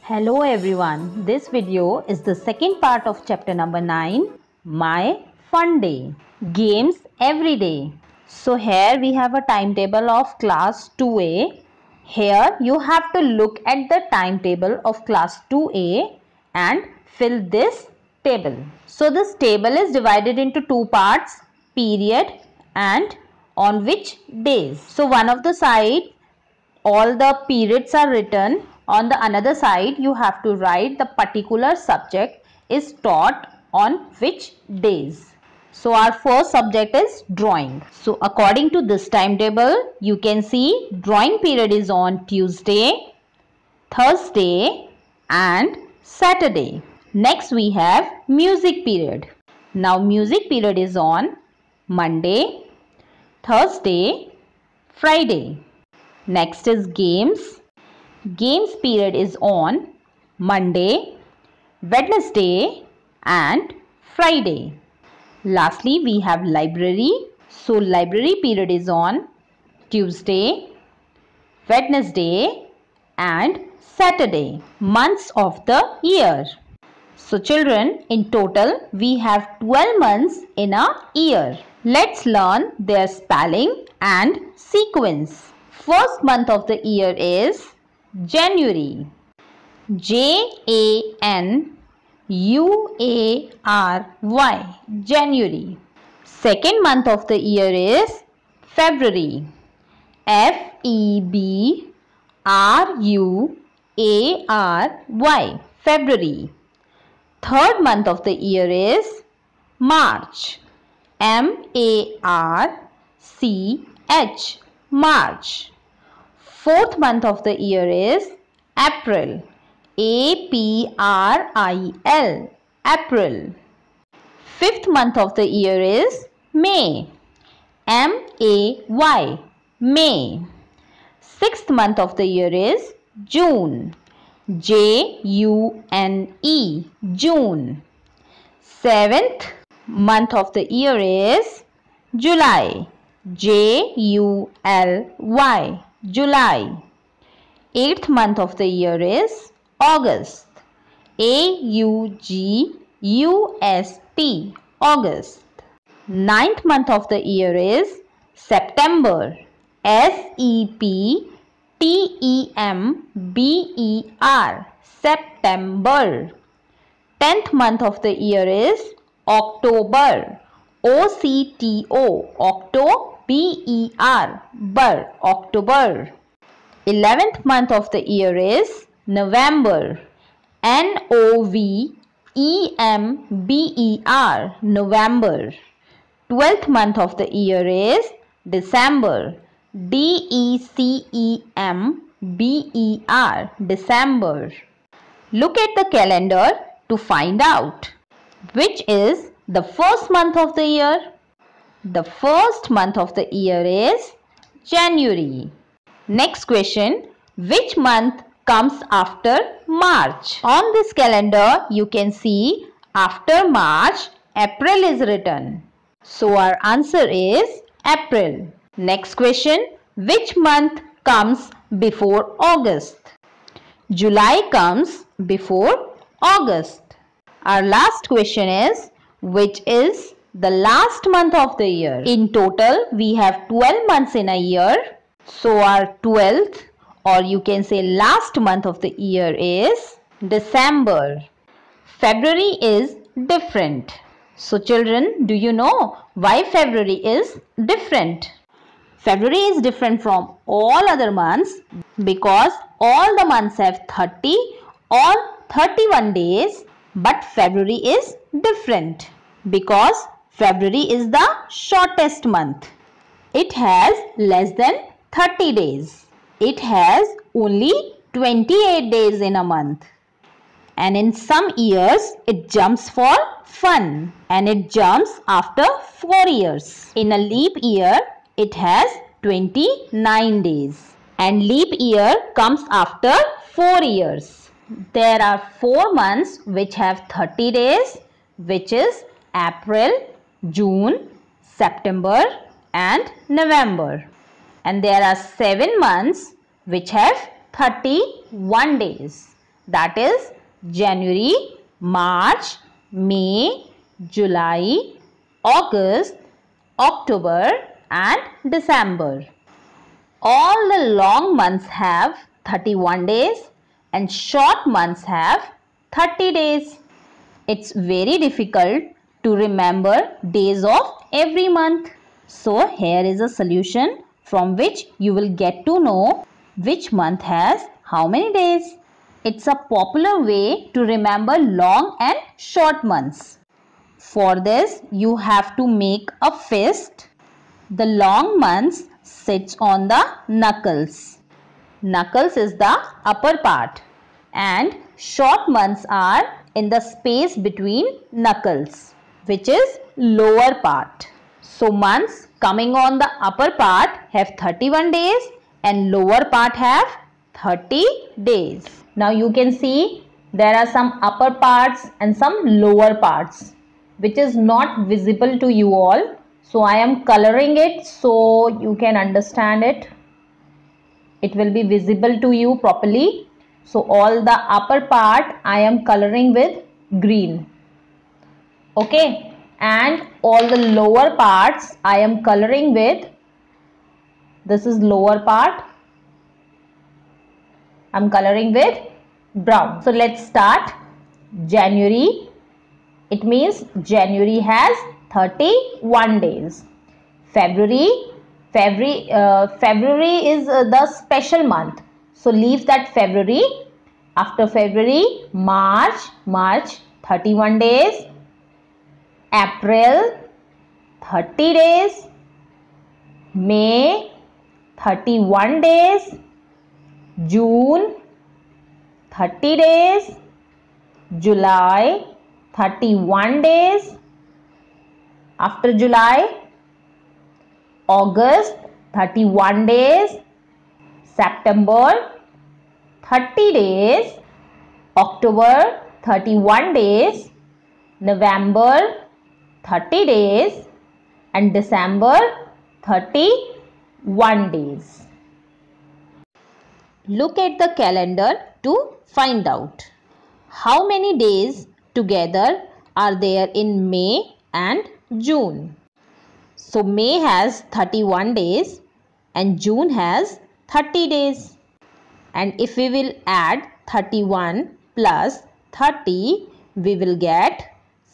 Hello everyone, this video is the second part of chapter number 9, My Fun Day, Games Every Day. So here we have a timetable of class 2A. Here you have to look at the timetable of class 2A and fill this table. So this table is divided into two parts, period and on which days. So one of the side all the periods are written. On the another side you have to write the particular subject is taught on which days. So our first subject is drawing. So according to this timetable you can see drawing period is on Tuesday, Thursday and Saturday. Next we have music period. Now music period is on Monday, Thursday, Friday. Next is games. Games period is on Monday, Wednesday and Friday. Lastly, we have library. So library period is on Tuesday, Wednesday and Saturday. Months of the year. So children, in total we have 12 months in a year. Let's learn their spelling and sequence. First month of the year is January. January. January. Second month of the year is February. February. February. Third month of the year is March. March. Fourth month of the year is April. April. Fifth month of the year is May. May. Sixth month of the year is June. June. Seventh month of the year is July. July. Eighth month of the year is August. August. Ninth month of the year is September. September. 10th month of the year is October. October. 11th month of the year is November. November. 12th month of the year is December. December. Look at the calendar to find out which is the first month of the year. The first month of the year is January. Next question, which month comes after March? On this calendar you can see after March April is written. So our answer is April. Next question, which month comes before August? July comes before August. Our last question is, which is the last month of the year? In total we have 12 months in a year. So our 12th or you can say last month of the year is December. February is different. So children, do you know why February is different? February is different from all other months because all the months have 30 or 31 days, but February is different because February is the shortest month. It has less than 30 days. It has only 28 days in a month. And in some years it jumps for fun and it jumps after 4 years. In a leap year it has 29 days and leap year comes after 4 years. There are 4 months which have 30 days, which is April, June, September and November. And there are 7 months which have 31 days, that is January, March, May, July, August, October and December. All the long months have 31 days and short months have 30 days. It's very difficult to remember days of every month. So here is a solution from which you will get to know which month has how many days. It's a popular way to remember long and short months. For this, you have to make a fist. The long months sits on the knuckles. Knuckles is the upper part and short months are in the space between knuckles, which is lower part. So months coming on the upper part have 31 days and lower part have 30 days. Now you can see there are some upper parts and some lower parts which is not visible to you all. So I am coloring it so you can understand it. It will be visible to you properly. So all the upper part I am coloring with green. Okay. And all the lower parts I am coloring with, this is lower part, I am coloring with brown. So let's start. January. It means January has 31 days. February is the special month. So leave that February. After February, March 31 days. April 30 days. May 31 days. June 30 days. July 31 days. After July, August 31 days. September 30 days. October 31 days. November 30 days and December 31 days. Look at the calendar to find out how many days together are there in May and June. So May has 31 days and June has 30 days. And if we will add 31 plus 30, we will get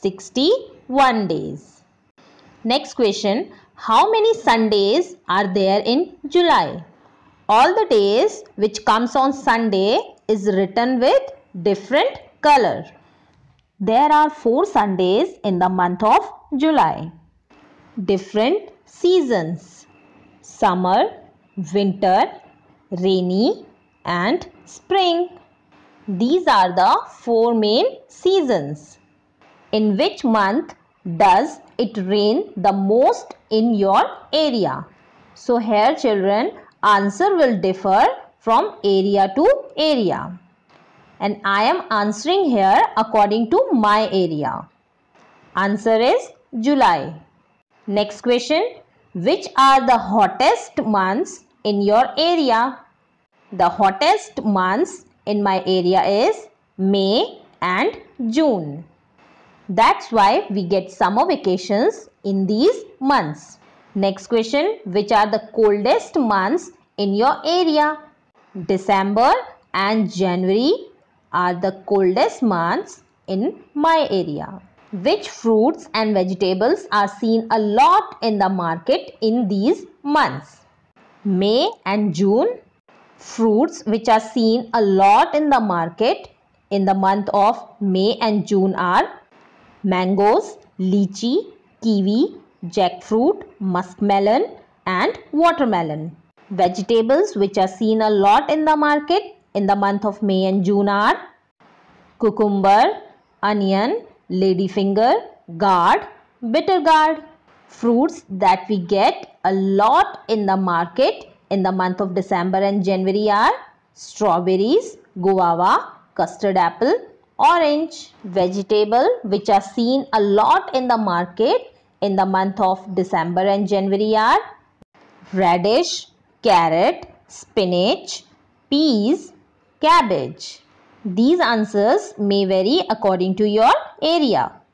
61 days. Next question, how many Sundays are there in July? All the days which comes on Sunday is written with different color. There are 4 Sundays in the month of July. Different seasons: summer, winter, rainy and spring. These are the 4 main seasons. In which month does it rain the most in your area? So here children, answer will differ from area to area. And I am answering here according to my area. Answer is July. Next question, which are the hottest months in your area? The hottest months in my area is May and June. That's why we get summer vacations in these months. Next question, which are the coldest months in your area? December and January are the coldest months in my area. Which fruits and vegetables are seen a lot in the market in these months? May and June. Fruits which are seen a lot in the market in the month of May and June are mangoes, lychee, kiwi, jackfruit, muskmelon and watermelon. Vegetables which are seen a lot in the market in the month of May and June are cucumber, onion, ladyfinger, gourd, bitter gourd. Fruits that we get a lot in the market in the month of December and January are strawberries, guava, custard apple, orange. Vegetable which are seen a lot in the market in the month of December and January are radish, carrot, spinach, peas, cabbage. These answers may vary according to your area.